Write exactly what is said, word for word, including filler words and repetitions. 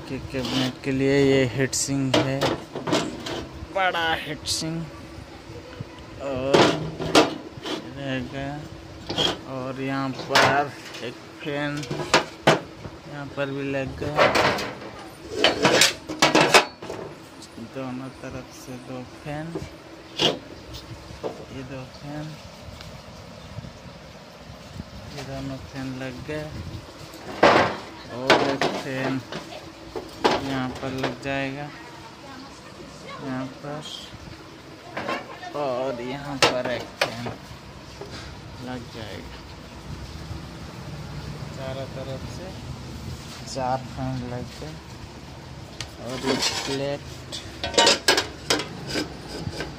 के कैबिनेट के लिए ये हीट सिंक है, बड़ा हीट सिंक और रहेगा। और यहाँ पर एक फैन यहाँ पर भी लग गया, दोनों तरफ से दो फैन, ये दो फैन, ये दोनों फैन लग गए और एक फैन यहाँ पर लग जाएगा, यहाँ पर, और यहाँ पर एक फैन लग जाएगा। चारों तरफ से चार फैन लग गए और एक प्लेट